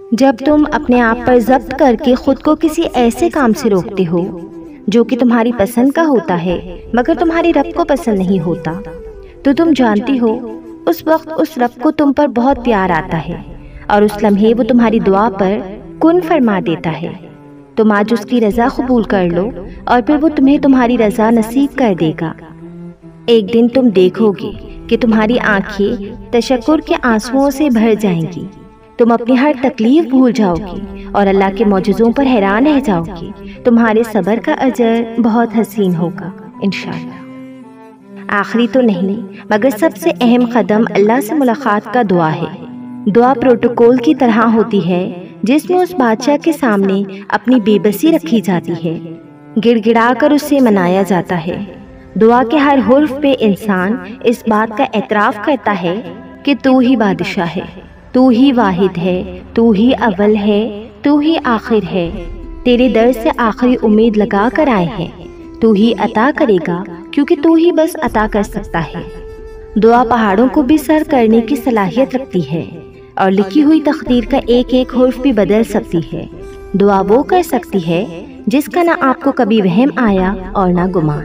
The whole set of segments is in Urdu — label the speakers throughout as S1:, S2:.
S1: جب تم اپنے آپ پر ضبط کر کے خود کو کسی ایسے کام سے روکتے ہو جو کہ تمہاری پسند کا ہوتا ہے مگر تمہارے رب کو پسند نہیں ہوتا، تو تم جانتی ہو اس وقت اس رب کو تم پر بہت پیار آتا ہے اور اس لمحے وہ تمہاری دعا پر کن فرما دیتا ہے۔ تم آج اس کی رضا قبول کر لو اور پھر وہ تمہیں تمہاری رضا نصیب کر دے گا۔ ایک دن تم دیکھو گے کہ تمہاری آنکھیں تشکر کے آنسوؤں سے بھر جائیں گی، تم اپنی ہر تکلیف بھول جاؤ گی اور اللہ کے معجزوں پر حیران رہ جاؤ گی۔ تمہارے صبر کا اجر بہت حسین ہوگا انشاءاللہ۔ آخری تو نہیں مگر سب سے اہم قدم اللہ سے ملاقات کا دعا ہے۔ دعا پروٹوکول کی طرح ہوتی ہے جس میں اس بادشاہ کے سامنے اپنی بے بسی رکھی جاتی ہے، گڑ گڑا کر اسے منایا جاتا ہے۔ دعا کے ہر حرف پہ انسان اس بات کا اعتراف کرتا ہے کہ تو ہی بادشاہ ہے، تو ہی واحد ہے، تو ہی اول ہے، تو ہی آخر ہے، تیرے در سے آخری امید لگا کر آئے ہیں، تو ہی عطا کرے گا کیونکہ تو ہی بس عطا کر سکتا ہے۔ دعا پہاڑوں کو بھی سر کرنے کی صلاحیت رکھتی ہے اور لکھی ہوئی تقدیر کا ایک ایک حرف بھی بدل سکتی ہے۔ دعا وہ کر سکتی ہے جس کا نہ آپ کو کبھی وہم آیا اور نہ گمان۔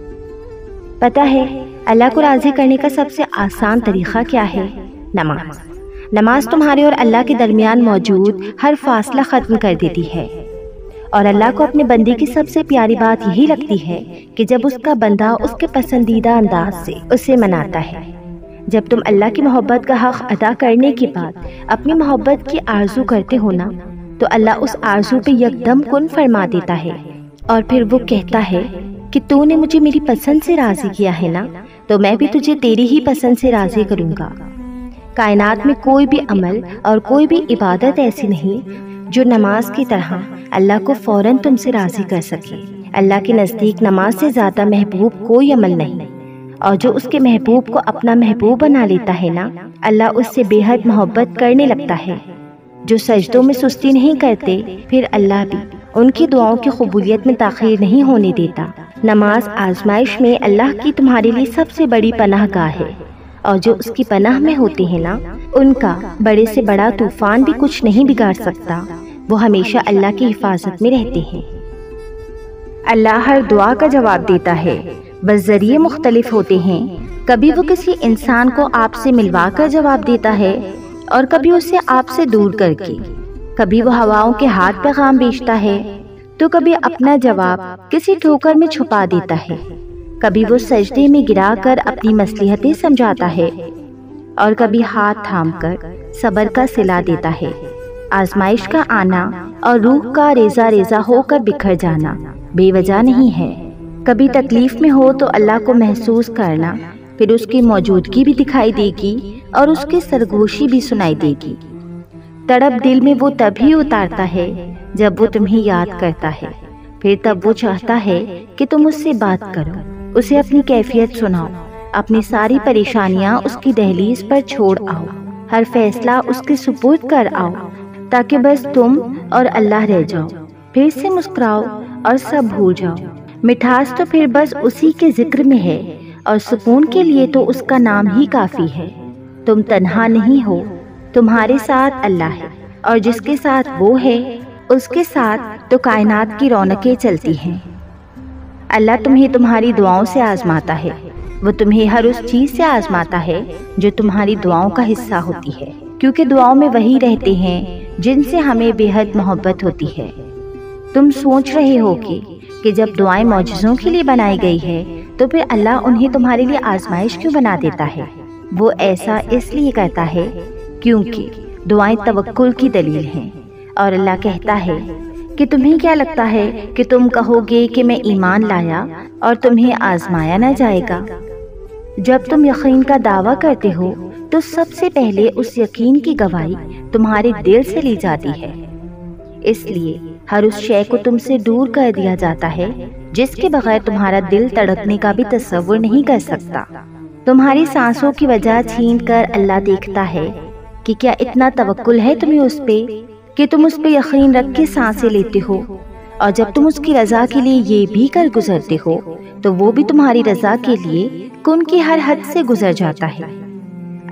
S1: پتہ ہے اللہ کو راضی کرنے کا سب سے آسان طریقہ کیا ہے؟ نماز۔ نماز تمہارے اور اللہ کے درمیان موجود ہر فاصلہ ختم کر دیتی ہے، اور اللہ کو اپنے بندے کی سب سے پیاری بات یہی لگتی ہے کہ جب اس کا بندہ اس کے پسندیدہ انداز سے اسے مناتا ہے۔ جب تم اللہ کی محبت کا حق ادا کرنے کے بعد اپنی محبت کی آرزو کرتے ہو نا، تو اللہ اس آرزو پہ یکدم کن فرما دیتا ہے اور پھر وہ کہتا ہے کہ تو نے مجھے میری پسند سے راضی کیا ہے نا، تو میں بھی تجھے تیری ہی پسند سے راضی کروں گا۔ کائنات میں کوئی بھی عمل اور کوئی بھی عبادت ایسی نہیں جو نماز کی طرح اللہ کو فوراً تم سے راضی کر سکے۔ اللہ کے نزدیک نماز سے زیادہ محبوب کوئی عمل نہیں، اور جو اس کے محبوب کو اپنا محبوب بنا لیتا ہے نا، اللہ اس سے بے حد محبت کرنے لگتا ہے۔ جو سجدوں میں سستی نہیں کرتے، پھر اللہ بھی ان کی دعاؤں کی قبولیت میں تاخیر نہیں ہونے دیتا۔ نماز آزمائش میں اللہ کی تمہارے لیے سب سے بڑی پناہ گاہ ہے، اور جو اس کی پناہ میں ہوتے ہیں نا، ان کا بڑے سے بڑا طوفان بھی کچھ نہیں بگاڑ سکتا، وہ ہمیشہ اللہ کی حفاظت میں رہتے ہیں۔ اللہ ہر دعا کا جواب دیتا ہے، بس ذریعے مختلف ہوتے ہیں۔ کبھی وہ کسی انسان کو آپ سے ملوا کر جواب دیتا ہے اور کبھی اسے آپ سے دور کر کے۔ کبھی وہ ہواؤں کے ہاتھ پیغام بھیجتا ہے تو کبھی اپنا جواب کسی ٹھوکر میں چھپا دیتا ہے۔ کبھی وہ سجدے میں گرا کر اپنی مصلحتیں سمجھاتا ہے اور کبھی ہاتھ تھام کر صبر کا صلہ دیتا ہے۔ آزمائش کا آنا اور روح کا ریزہ ریزہ ہو کر بکھر جانا بے وجہ نہیں ہے۔ کبھی تکلیف میں ہو تو اللہ کو محسوس کرنا، پھر اس کی موجودگی بھی دکھائی دے گی اور اس کی سرگوشی بھی سنائی دے گی۔ تڑپ دل میں وہ تبھی اتارتا ہے جب وہ تمہیں یاد کرتا ہے، پھر تب وہ چاہتا ہے کہ تم اس سے بات کرو، اسے اپنی کیفیت سناؤ، اپنی ساری پریشانیاں اس کی دہلیز پر چھوڑ آؤ، ہر فیصلہ اس کے سپرد کر آؤ، تاکہ بس تم اور اللہ رہ جاؤ۔ پھر سے مسکراؤ اور سب بھول جاؤ۔ مٹھاس تو پھر بس اسی کے ذکر میں ہے، اور سکون کے لیے تو اس کا نام ہی کافی ہے۔ تم تنہا نہیں ہو، تمہارے ساتھ اللہ ہے، اور جس کے ساتھ وہ ہے اس کے ساتھ تو کائنات کی رونقیں چلتی ہیں۔ اللہ تمہیں تمہاری دعاؤں سے آزماتا ہے، وہ تمہیں ہر اس چیز سے آزماتا ہے جو تمہاری دعاؤں کا حصہ ہوتی ہے، کیونکہ دعاؤں میں وہی رہتے ہیں جن سے ہمیں بے حد محبت ہوتی ہے۔ تم سوچ رہے ہو کہ جب دعائیں معجزوں کے لیے بنائی گئی ہے تو پھر اللہ انہیں تمہارے لیے آزمائش کیوں بنا دیتا ہے؟ وہ ایسا اس لیے کرتا ہے کیونکہ دعائیں توکل کی دلیل ہیں، اور اللہ کہتا ہے کہ تمہیں کیا لگتا ہے کہ تم کہو گے کہ میں ایمان لایا اور تمہیں آزمایا نہ جائے گا؟ جب تم یقین کا دعویٰ کرتے ہو تو سب سے پہلے اس یقین کی گواہی تمہارے دل سے لی جاتی ہے، اس لیے ہر اس شے کو تم سے دور کر دیا جاتا ہے جس کے بغیر تمہارا دل تڑپنے کا بھی تصور نہیں کر سکتا۔ تمہاری سانسوں کی وجہ چھین کر اللہ دیکھتا ہے کہ کیا اتنا توکل ہے تمہیں اس پہ کہ تم اس پہ یقین رکھ کے سانسیں لیتے ہو، اور جب تم اس کی رضا کے لیے یہ بھی کر گزرتے ہو تو وہ بھی تمہاری رضا کے لیے کن کی ہر حد سے گزر جاتا ہے۔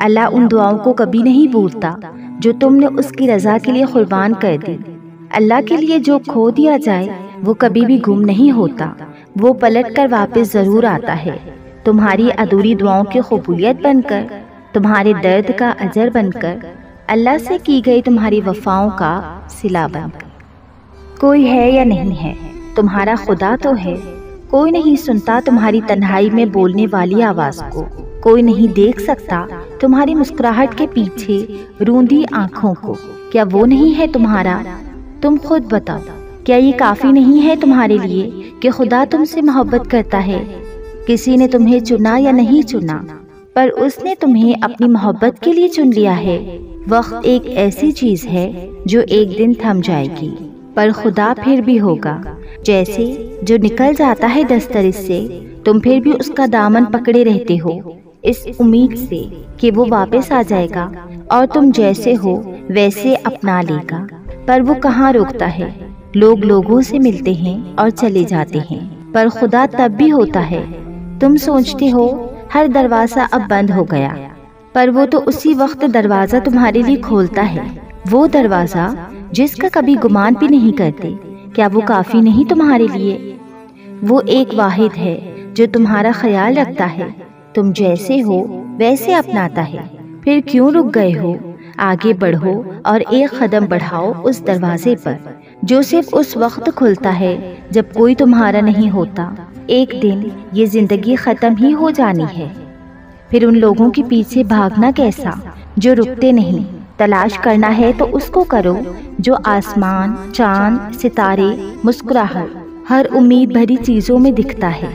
S1: اللہ ان دعاؤں کو کبھی نہیں بھولتا جو تم نے اس کی رضا کے لیے قربان کر دی۔ اللہ کے لیے جو کھو دیا جائے وہ کبھی بھی گم نہیں ہوتا، وہ پلٹ کر واپس ضرور آتا ہے، تمہاری ادھوری دعاؤں کی قبولیت بن کر، تمہارے درد کا اجر بن کر، اللہ سے کی گئی تمہاری وفاؤں کا صلہ بن کر۔ کوئی ہے یا نہیں ہے؟ تمہارا خدا تو ہے۔ کوئی نہیں سنتا تمہاری تنہائی میں بولنے والی آواز کو، کوئی نہیں دیکھ سکتا تمہاری مسکراہٹ کے پیچھے روندی آنکھوں کو۔ کیا وہ نہیں ہے تمہارا؟ تم خود بتاؤ، کیا یہ کافی نہیں ہے تمہارے لیے کہ خدا تم سے محبت کرتا ہے؟ کسی نے تمہیں چنا یا نہیں چنا، پر اس نے تمہیں اپنی محبت کے لیے چن لیا ہے۔ وقت ایک ایسی چیز ہے جو ایک دن تھم جائے گی، پر خدا پھر بھی ہوگا۔ جیسے جو نکل جاتا ہے دسترس سے، تم پھر بھی اس کا دامن پکڑے رہتے ہو اس امید سے کہ وہ واپس آ جائے گا اور تم جیسے ہو ویسے اپنا لے گا، پر وہ کہاں روکتا ہے؟ لوگ لوگوں سے ملتے ہیں اور چلے جاتے ہیں، پر خدا تب بھی ہوتا ہے۔ تم سوچتے ہو ہر دروازہ اب بند ہو گیا، پر وہ تو اسی وقت دروازہ تمہارے لیے کھولتا ہے، وہ دروازہ جس کا کبھی گمان بھی نہیں کرتے۔ کیا وہ کافی نہیں تمہارے لیے؟ وہ ایک واحد ہے جو تمہارا خیال رکھتا ہے، تم جیسے ہو ویسے اپناتا ہے۔ پھر کیوں رک گئے ہو؟ آگے بڑھو اور ایک قدم بڑھاؤ اس دروازے پر جو صرف اس وقت کھلتا ہے جب کوئی تمہارا نہیں ہوتا۔ ایک دن یہ زندگی ختم ہی ہو جانی ہے، پھر ان لوگوں کے پیچھے بھاگنا کیسا جو رکتے نہیں؟ تلاش کرنا ہے تو اس کو کرو جو آسمان، چاند، ستارے، مسکراہٹ، ہر امید بھری چیزوں میں دکھتا ہے۔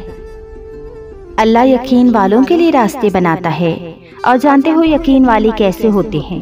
S1: اللہ یقین والوں کے لیے راستے بناتا ہے، اور جانتے ہو یقین والے کیسے ہوتے ہیں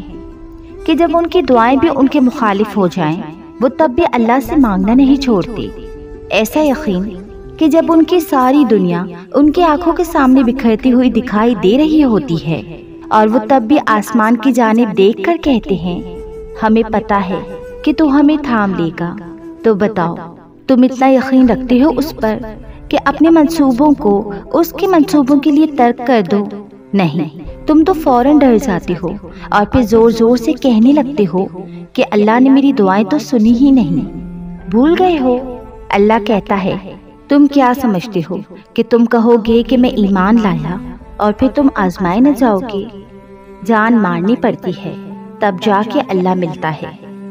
S1: کہ جب ان کی دعائیں بھی ان کے مخالف ہو جائیں وہ تب بھی اللہ سے مانگنا نہیں چھوڑتے۔ ایسا یقین کہ جب ان کی ساری دنیا ان کی آنکھوں کے سامنے بکھرتی ہوئی دکھائی دے رہی ہوتی ہے اور وہ تب بھی آسمان کی جانب دیکھ کر کہتے ہیں ہمیں پتہ ہے کہ تو ہمیں تھام لے گا۔ تو بتاؤ تم اتنا یقین رکھتے ہو اس پر کہ اپنے منصوبوں کو اس کے منصوبوں کے لیے ترک کر دو؟ نہیں، تم تو فوراً ڈر جاتے ہو اور پھر زور زور سے کہنے لگتے ہو کہ اللہ نے میری دعائیں تو سنی ہی نہیں۔ بھول گئے ہو؟ اللہ کہتا ہے تم کیا سمجھتے ہو کہ تم کہو گے کہ میں ایمان لایا اور پھر تم آزمائے نہ جاؤ گے؟ جان مارنی پڑتی ہے تب جا کے اللہ ملتا ہے،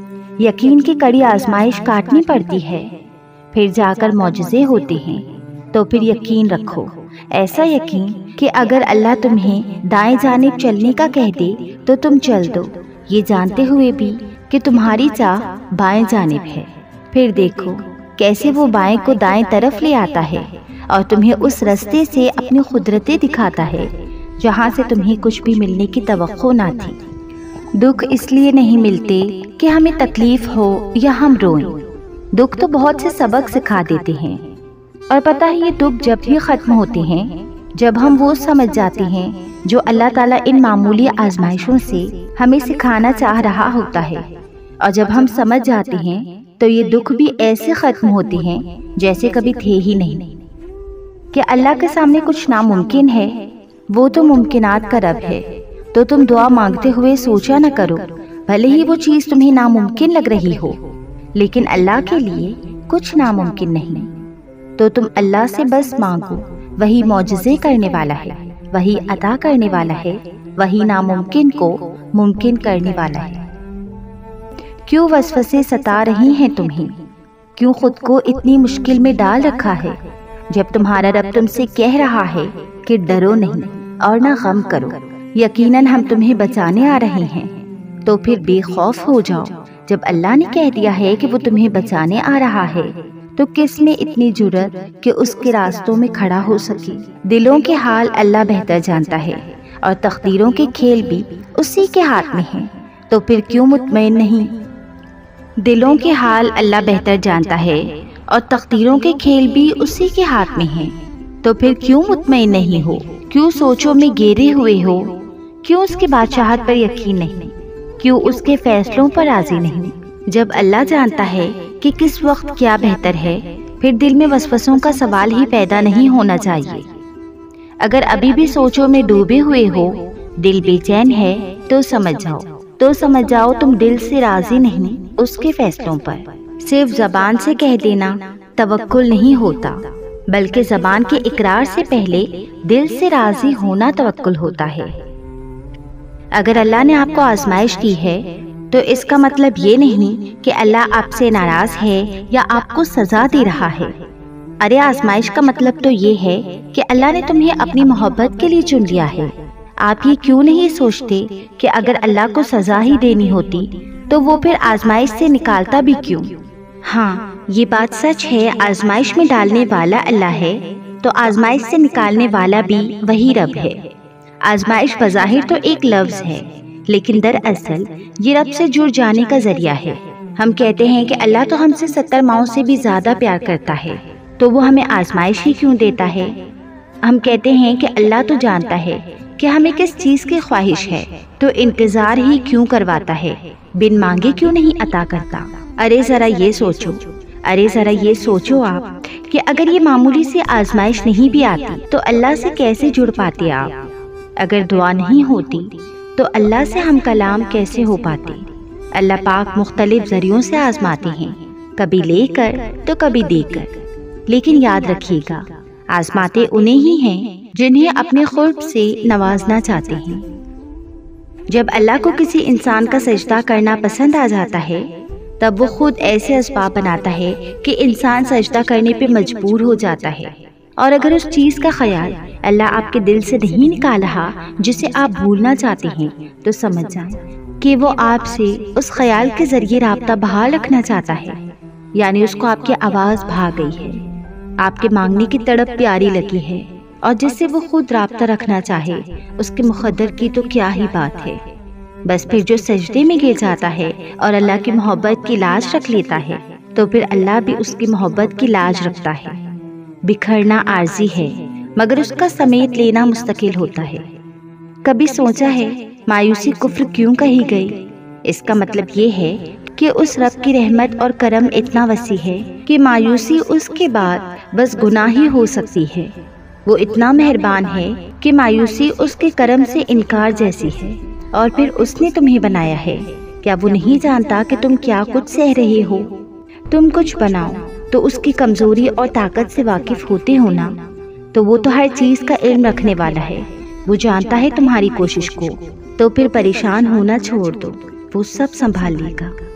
S1: یقین کی کڑی آزمائش کاٹنی پڑتی ہے، پھر جا کر معجزے ہوتے ہیں۔ تو پھر یقین رکھو، ایسا یقین کہ اگر اللہ تمہیں دائیں جانب چلنے کا کہہ دے تو تم چل دو، یہ جانتے ہوئے بھی کہ تمہاری چاہ بائیں جانب ہے۔ پھر دیکھو کیسے وہ بائیں کو دائیں طرف لے آتا ہے اور تمہیں اس رستے سے اپنی قدرتیں دکھاتا ہے جہاں سے تمہیں کچھ بھی ملنے کی توقع نہ تھی۔ دکھ اس لیے نہیں ملتے کہ ہمیں تکلیف ہو یا ہم روئیں، دکھ تو بہت سے سبق سکھا دیتے ہیں، اور پتہ ہے یہ دکھ جب ہی ختم ہوتے ہیں جب ہم وہ سمجھ جاتے ہیں جو اللہ تعالیٰ ان معمولی آزمائشوں سے ہمیں سکھانا چاہ رہا ہوتا ہے، اور جب ہم سمجھ جاتے ہیں تو یہ دکھ بھی ایسے ختم ہوتے ہیں جیسے کبھی تھے ہی نہیں۔ کہ اللہ کے سامنے کچھ ناممکن ہے؟ وہ تو ممکنات کا رب ہے، تو تم دعا مانگتے ہوئے سوچا نہ کرو بھلے ہی وہ چیز تمہیں ناممکن لگ رہی ہو، لیکن اللہ کے لیے کچھ ناممکن نہیں۔ تو تم اللہ سے بس مانگو، وہی معجزے کرنے والا ہے، وہی عطا کرنے والا ہے، وہی ناممکن کو ممکن کرنے والا ہے۔ کیوں وسوسے ستا رہی ہیں تمہیں؟ کیوں خود کو اتنی مشکل میں ڈال رکھا ہے جب تمہارا رب تم سے کہہ رہا ہے کہ ڈرو نہیں اور نہ غم کرو، یقیناً ہم تمہیں بچانے آ رہے ہیں۔ تو پھر بے خوف ہو جاؤ، جب اللہ نے کہہ دیا ہے کہ وہ تمہیں بچانے آ رہا ہے تو کس میں اتنی جرأت کہ اس کے راستوں میں کھڑا ہو سکے؟ دلوں کے حال اللہ بہتر جانتا ہے اور تقدیروں کے کھیل بھی اسی کے ہاتھ میں ہیں، تو پھر کیوں مطمئن نہیں؟ دلوں کے حال اللہ بہتر جانتا ہے اور تقدیروں کے کھیل بھی اسی کے ہاتھ میں ہیں، تو پھر کیوں مطمئن نہیں ہو؟ کیوں سوچوں میں گھیرے ہوئے ہو؟ کیوں اس کی بادشاہت پر یقین نہیں؟ کیوں اس کے فیصلوں پر راضی نہیں؟ جب اللہ جانتا ہے کہ کس وقت کیا بہتر ہے، پھر دل میں وسوسوں کا سوال ہی پیدا نہیں ہونا چاہیے۔ اگر ابھی بھی سوچوں میں ڈوبے ہوئے ہو دل بے چین ہے تو سمجھ جاؤ تم دل سے راضی نہیں اس کے فیصلوں پر۔ صرف زبان سے کہہ دینا توکل نہیں ہوتا، بلکہ زبان کے اقرار سے پہلے دل سے راضی ہونا توکل ہوتا ہے۔ اگر اللہ نے آپ کو آزمائش کی ہے تو اس کا مطلب یہ نہیں کہ اللہ آپ سے ناراض ہے یا آپ کو سزا دے رہا ہے۔ ارے آزمائش کا مطلب تو یہ ہے کہ اللہ نے تمہیں اپنی محبت کے لیے چن لیا ہے۔ آپ یہ کیوں نہیں سوچتے کہ اگر اللہ کو سزا ہی دینی ہوتی تو وہ پھر آزمائش سے نکالتا بھی کیوں؟ ہاں یہ بات سچ ہے، آزمائش میں ڈالنے والا اللہ ہے تو آزمائش سے نکالنے والا بھی وہی رب ہے۔ آزمائش بظاہر تو ایک لفظ ہے، لیکن دراصل یہ رب سے جڑ جانے کا ذریعہ ہے۔ ہم کہتے ہیں کہ اللہ تو ہم سے 70 ماؤں سے بھی زیادہ پیار کرتا ہے، تو وہ ہمیں آزمائش ہی کیوں دیتا ہے؟ ہم کہتے ہیں کہ اللہ تو جانتا ہے کہ ہمیں کس چیز کی خواہش ہے، تو انتظار ہی کیوں کرواتا ہے، بن مانگے کیوں نہیں عطا کرتا؟ ارے ذرا یہ سوچو آپ کہ اگر یہ معمولی سی آزمائش نہیں بھی آتی تو اللہ سے کیسے جڑ پاتے آپ؟ اگر دعا نہیں ہوتی تو اللہ سے ہم کلام کیسے ہو پاتے؟ اللہ پاک مختلف ذریعوں سے آزماتے ہیں، کبھی لے کر تو کبھی دے کر، لیکن یاد رکھیے گا آزماتے انہیں ہی ہیں جنہیں اپنے قرب سے نوازنا چاہتے ہیں۔ جب اللہ کو کسی انسان کا سجدہ کرنا پسند آ جاتا ہے تب وہ خود ایسے اسباب بناتا ہے کہ انسان سجدہ کرنے پہ مجبور ہو جاتا ہے، اور اگر اس چیز کا خیال اللہ آپ کے دل سے نہیں نکال رہا جسے آپ بھولنا چاہتے ہیں تو سمجھ جائیں کہ وہ آپ سے اس خیال کے ذریعے رابطہ بحال رکھنا چاہتا ہے، یعنی اس کو آپ کی آواز بھا گئی ہے، آپ کے مانگنے کی تڑپ پیاری لگی ہے، اور جس سے وہ خود رابطہ رکھنا چاہے اس کے مقدر کی تو کیا ہی بات ہے۔ بس پھر جو سجدے میں گر جاتا ہے اور اللہ کی محبت کی لاج رکھ لیتا ہے تو پھر اللہ بھی اس کی محبت کی لاج رکھتا ہے۔ بکھرنا عارضی ہے مگر اس کا سمیت لینا مستقل ہوتا ہے۔ کبھی سوچا ہے مایوسی کفر کیوں کہی گئی؟ اس کا مطلب یہ ہے کہ اس رب کی رحمت اور کرم اتنا وسیع ہے کہ مایوسی اس کے بعد بس گناہ ہی ہو سکتی ہے۔ وہ اتنا مہربان ہے کہ مایوسی اس کے کرم سے انکار جیسی ہے، اور پھر اس نے تمہیں بنایا ہے، کیا وہ نہیں جانتا کہ تم کیا کچھ سہ رہے ہو؟ تم کچھ بناؤ تو اس کی کمزوری اور طاقت سے واقف ہوتے ہو نا، تو وہ تو ہر چیز کا علم رکھنے والا ہے، وہ جانتا ہے تمہاری کوشش کو، تو پھر پریشان ہونا چھوڑ دو، وہ سب سنبھال لے گا۔